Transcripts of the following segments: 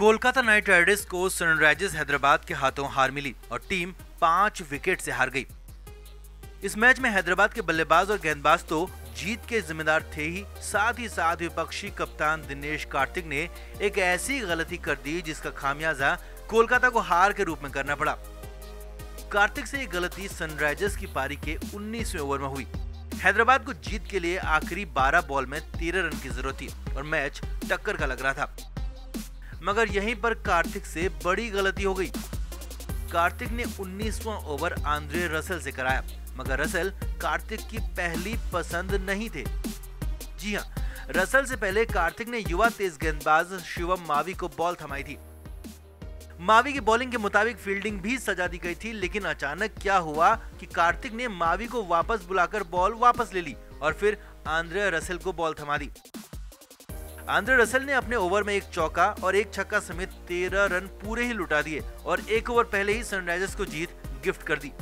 Kolkata knight riders को sunrisers Hyderabad के हाथों हार मिली और टीम 5 विकेट से हार गई। इस मैच में हैदराबाद के बल्लेबाज और गेंदबाज तो जीत के जिम्मेदार थे ही साथ विपक्षी कप्तान दिनेश कार्तिक ने एक ऐसी गलती कर दी जिसका खामियाजा कोलकाता को हार के रूप में करना पड़ा। कार्तिक से ये गलती सनराइजर्स की पारी के 19वें ओवर में हुई। हैदराबाद को जीत के लिए आखिरी 12 बॉल में 13 रन की जरूरत थी और मैच टक्कर का लग रहा था, मगर यहीं पर कार्तिक से बड़ी गलती हो गई। कार्तिक ने 19वां ओवर आंद्रे रसेल से कराया, मगर रसेल कार्तिक की पहली पसंद नहीं थे। जी हां, रसेल से पहले कार्तिक ने युवा तेज गेंदबाज शिवम मावी को बॉल थमाई थी। मावी की बॉलिंग के मुताबिक फील्डिंग भी सजा दी गई थी, लेकिन अचानक क्या हुआ कि कार्तिक ने मावी को वापस बुलाकर बॉल वापस ले ली और फिर आंद्रे रसेल को बॉल थमा दी। आंद्रे रसेल ने अपने ओवर में एक चौका और एक छक्का समेत 13 रन पूरे ही लुटा दिए और एक ओवर पहले ही सनराइजर्स को जीत गिफ्ट कर दी।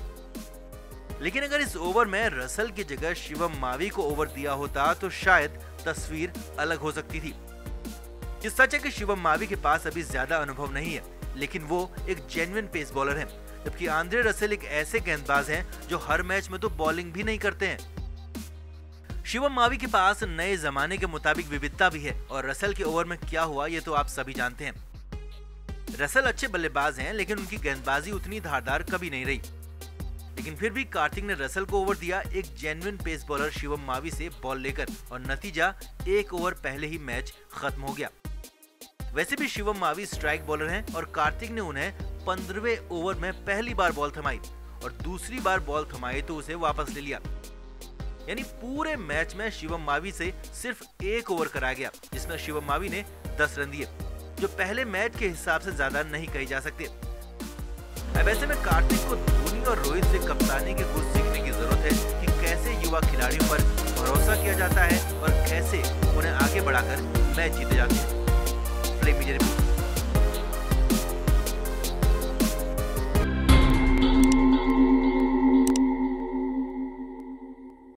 लेकिन अगर इस ओवर में रसेल की जगह शिवम मावी को ओवर दिया होता तो शायद तस्वीर अलग हो सकती थी। ये सच है कि शिवम मावी के पास अभी ज्यादा अनुभव नहीं है, लेकिन वो एक जेन्युइन पेस बॉलर है, जबकि आंद्रे रसेल एक ऐसे गेंदबाज हैं जो हर मैच में तो बॉलिंग भी नहीं करते हैं। शिवम मावी के पास नए जमाने के मुताबिक विविधता भी है और रसेल के ओवर में क्या हुआ ये तो आप सभी जानते हैं। रसेल अच्छे बल्लेबाज हैं, लेकिन उनकी गेंदबाजी उतनी धारदार कभी नहीं रही। लेकिन फिर भी कार्तिक ने रसेल को ओवर दिया एक genuine pace bowler Shivam Mavi से बॉल लेकर, और नतीजा एक ओवर पहले ही मैच खत्म हो गया। वैसे भी शिवम मावी स्ट्राइक बॉलर हैं और कार्तिक ने उन्हें 15वें ओवर में पहली बार बॉल थमाई और दूसरी बार बॉल थमाई तो उसे वापस ले लिया। यानी पूरे मैच में शिवम मावी से सिर्फ एक ओवर कराया गया, जिसमें शिवम मावी ने 10 रन दिए, जो पहले मैच के हिसाब से ज्यादा नहीं कही जा सकते। अब ऐसे में कार्तिक को धोनी और रोहित से कप्तानी के गुण सीखने की जरूरत है कि कैसे युवा खिलाड़ियों पर भरोसा किया जाता है और कैसे उन्हें आगे बढ़ाकर मैच जीते जाते हैं।